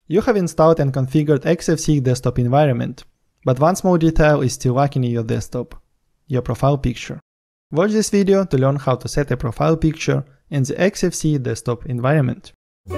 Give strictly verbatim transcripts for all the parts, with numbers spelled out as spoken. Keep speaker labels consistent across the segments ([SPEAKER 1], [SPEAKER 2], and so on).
[SPEAKER 1] You have installed and configured X F C E desktop environment, but one small detail is still lacking in your desktop: your profile picture. Watch this video to learn how to set a profile picture in the X F C E desktop environment.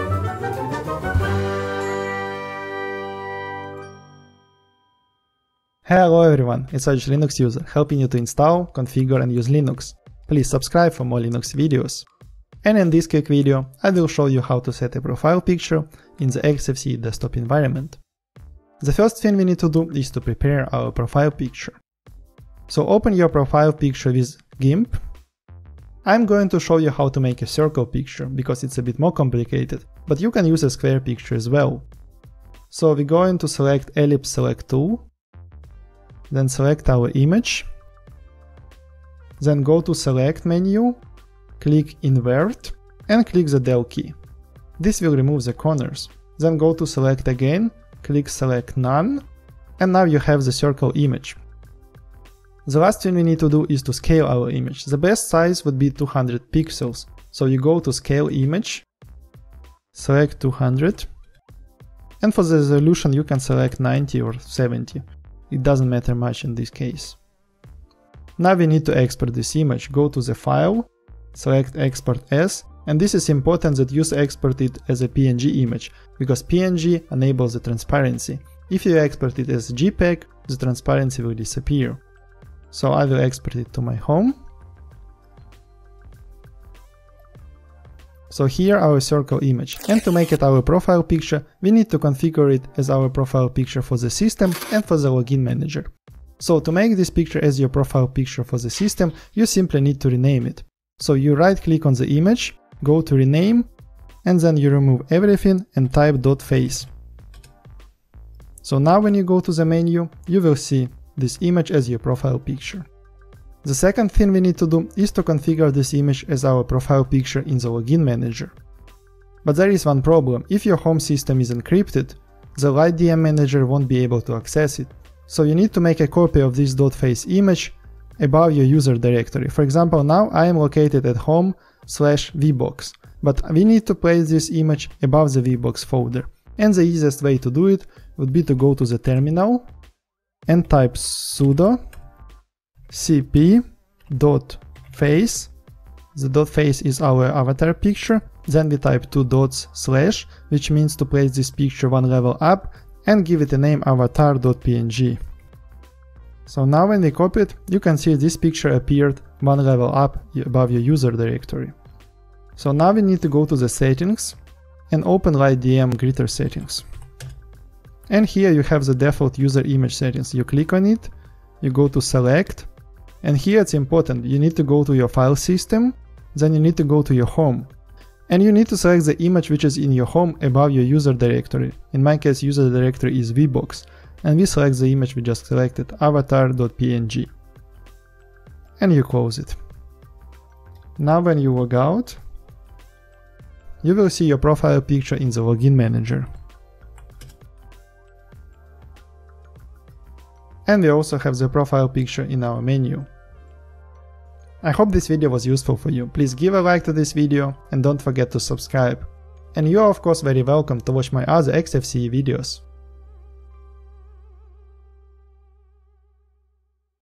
[SPEAKER 1] Hello everyone, it's Arch Linux user, helping you to install, configure and use Linux. Please subscribe for more Linux videos. And in this quick video, I will show you how to set a profile picture in the X F C E desktop environment. The first thing we need to do is to prepare our profile picture. So open your profile picture with GIMP. I'm going to show you how to make a circle picture, because it's a bit more complicated, but you can use a square picture as well. So we're going to select Ellipse Select Tool, then select our image, then go to Select menu, click Invert, and click the Del key. This will remove the corners. Then go to Select again, click Select None, and now you have the circle image. The last thing we need to do is to scale our image. The best size would be two hundred pixels. So you go to Scale Image, select two hundred, and for the resolution you can select ninety or seventy. It doesn't matter much in this case. Now we need to export this image. Go to the File, select Export As, and this is important that you export it as a P N G image, because P N G enables the transparency. If you export it as JPEG, the transparency will disappear. So I will export it to my home. So here our circle image, and to make it our profile picture, we need to configure it as our profile picture for the system and for the login manager. So to make this picture as your profile picture for the system, you simply need to rename it. So you right click on the image, go to rename, and then you remove everything and type .face. So now when you go to the menu, you will see this image as your profile picture. The second thing we need to do is to configure this image as our profile picture in the login manager. But there is one problem: if your home system is encrypted, the lightDM manager won't be able to access it. So you need to make a copy of this .face image above your user directory. For example, now I am located at home slash vbox, but we need to place this image above the vbox folder. And the easiest way to do it would be to go to the terminal and type sudo cp.face. The .face is our avatar picture. Then we type two dots slash, which means to place this picture one level up, and give it a name avatar.png. So now when we copy it, you can see this picture appeared one level up above your user directory. So now we need to go to the settings and open lightDM Greeter settings. And here you have the default user image settings. You click on it, you go to select, and here it's important, you need to go to your file system, then you need to go to your home. And you need to select the image which is in your home above your user directory. In my case, user directory is vbox, and we select the image we just selected, avatar.png. And you close it. Now when you log out, you will see your profile picture in the login manager. And we also have the profile picture in our menu. I hope this video was useful for you. Please give a like to this video and don't forget to subscribe. And you are of course very welcome to watch my other X F C E videos.